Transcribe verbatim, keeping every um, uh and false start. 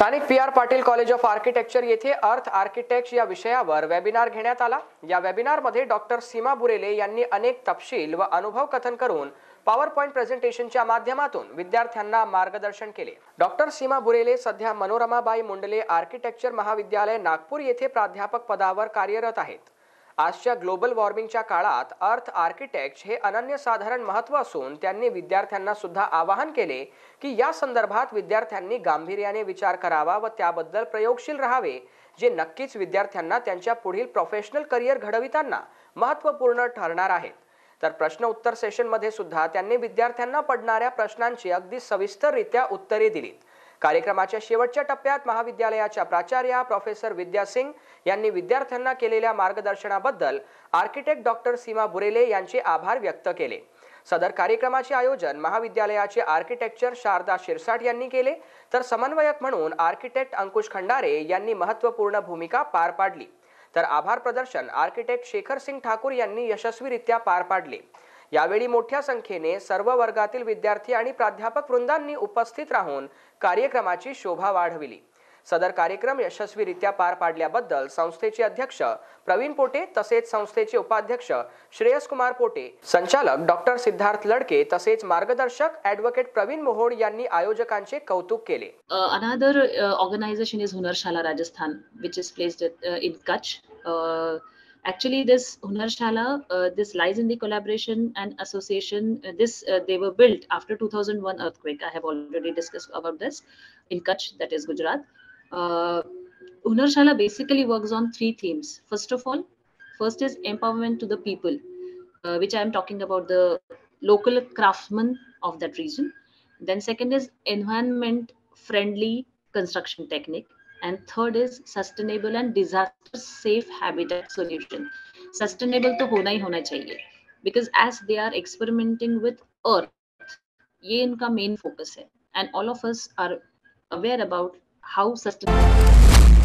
स्थानिक P R Patil college of architecture येथे अर्थ आर्किटेक्ट या विषयावर वेबिनार घेण्यात आला। या वेबिनारमध्ये डॉक्टर सीमा बुरेले यांनी अनेक तपशील व अनुभव कथन करून पॉवर पॉइंट प्रेझेंटेशनच्या माध्यमातून विद्यार्थ्यांना मार्गदर्शन केले। डॉक्टर सीमा बुरेले सध्या मनोरमाबाई मुंडले आर्किटेक्चर महाविद्यालय नागपूर येथे प्राध्यापक पदावर कार्यरत आहेत। आजच्या ग्लोबल वॉर्मिंगच्या काळात अर्थ आर्किटेक्ट हे अनन्यसाधारण महत्त्व असून त्यांनी विद्यार्थ्यांना सुद्धा आवाहन केले की या संदर्भात विद्यार्थ्यांनी गांभीर्याने विचार करावा व त्याबद्दल प्रयोगशील राहावे, जे नक्कीच विद्यार्थ्यांना त्यांच्या पुढील प्रोफेशनल करिअर घडविताना महत्त्वपूर्ण ठरणार आहेत। तर प्रश्न उत्तर सेशन मध्ये सुद्धा त्यांनी विद्यार्थ्यांना पडणाऱ्या प्रश्नांची अगदी सविस्तररित्या उत्तरे दिलीत। कार्यक्रमाच्या शेवटच्या टप्प्यात महाविद्यालयाच्या प्राचार्या प्रोफेसर विद्या सिंग यांनी विद्यार्थ्यांना केलेल्या मार्गदर्शनाबद्दल आर्किटेक्ट डॉक्टर सीमा बुरेले यांचे आभार व्यक्त केले। सदर कार्यक्रमाचे आयोजन महाविद्यालयाचे आर्किटेक्चर शारदा शिरसाट यांनी केले, तर समन्वयक म्हणून आर्किटेक्ट अंकुश खंडारे यांनी महत्त्वपूर्ण भूमिका पार पाडली। तर आभार प्रदर्शन आर्किटेक्ट शेखर सिंग ठाकूर यांनी यशस्वीरित्या पार पाडले। यावेळी मोठ्या संख्येने सर्व वर्गातील विद्यार्थी आणि प्राध्यापक वृंदांनी उपस्थित राहून कार्यक्रमाची शोभा वाढविली। सदर कार्यक्रम यशस्वीरित्या पार पाडल्याबद्दल संस्थेचे अध्यक्ष प्रवीण पोटे तसेच संस्थेचे उपाध्यक्ष श्रेयस कुमार पोटे, संचालक डॉक्टर सिद्धार्थ लडके तसेच मार्गदर्शक ॲडव्होकेट प्रवीण मोहोड यांनी आयोजकांचे कौतुक केले। Another organisation is Hunarshala Rajasthan, which is placed uh, in Kutch. Uh, Actually, this Hunarshala, uh, this lies in the collaboration and association. Uh, this uh, they were built after two thousand one earthquake. I have already discussed about this in Kutch, that is Gujarat. Uh, Hunarshala basically works on three themes. First of all, first is empowerment to the people, uh, which I am talking about the local craftsmen of that region. Then second is environment friendly construction technique. And third is sustainable and disaster safe habitat solution. Sustainable तो होना ही होना चाहिए, because as they are experimenting with earth, ये इनका main focus है, and all of us are aware about how sustainable